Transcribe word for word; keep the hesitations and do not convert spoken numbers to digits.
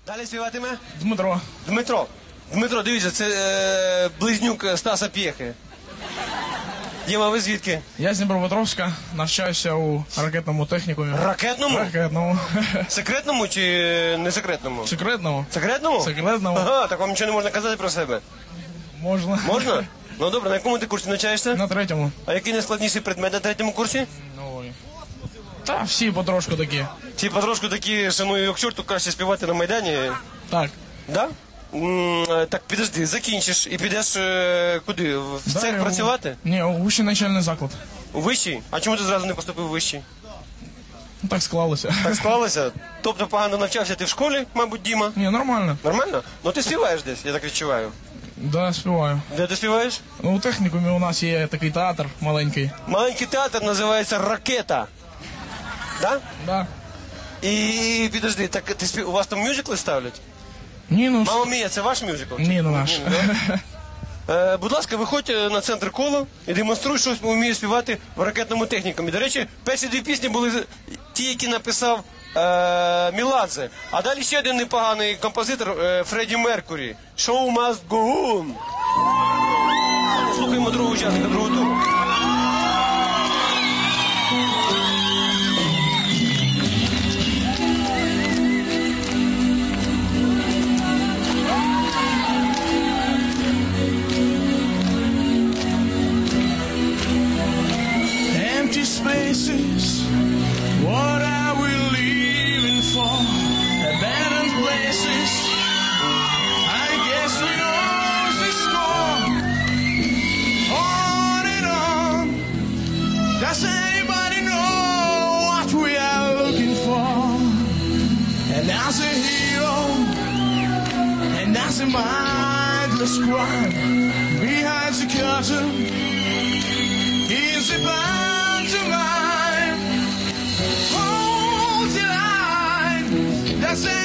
Далі співатиме? Дмитро. Дмитро. Дмитро, дивіться, це е, близнюк Стаса П'єхи. Діма, ви звідки? Я з Дніпропетровська, навчаюся у ракетному технікумі. Ракетному? Ракетному. Секретному чи не секретному? Секретному. Секретному? Секретному. Ага, так вам нічого не можна казати про себе. Можна. Можна? Ну добре, на якому ти курсі навчаєшся? На третьому. А який найскладніший предмет на третьому курсі? Ой. Та всі потрошку такі. Ці потрошку такі, що ну як чорту краще співати на Майдані. Так. Да? М, Так, підожди, закінчиш і підеш е, куди? В Далі цех у- працювати? Ні, у вищий навчальний заклад. У вищий? А чому ти зразу не поступив у вищий? Ну, так склалося. Так склалося? Тобто погано навчався ти в школі, мабуть, Діма? Ні, нормально. Нормально? Ну ти співаєш десь, я так відчуваю. Да, співаю. Де ти співаєш? Ну, у технікумі у нас є такий театр маленький. Маленький театр називається «Ракета». Да? Да. І підожди, так ти спів... у вас там мюзикли ставлять? Ні, ну... Мама Мія, це ваш мюзикл? Ні, не наш. Ні, да? Е, будь ласка, виходь е, на центр кола і демонструй, що вміє співати в ракетному технікумі. До речі, перші дві пісні були з- ті, які написав е, Міладзе. А далі ще один непоганий композитор е, Фредді Меркурі. «Show must go on». Слухаємо другого учасника, другого туру. Empty spaces, what are we living for? Abandoned places, I guess we know the score. On and on, does anybody know what we are looking for? And as a hero, and as a mindless crime, behind the curtain, is a pantomime. Hold the line. That's it.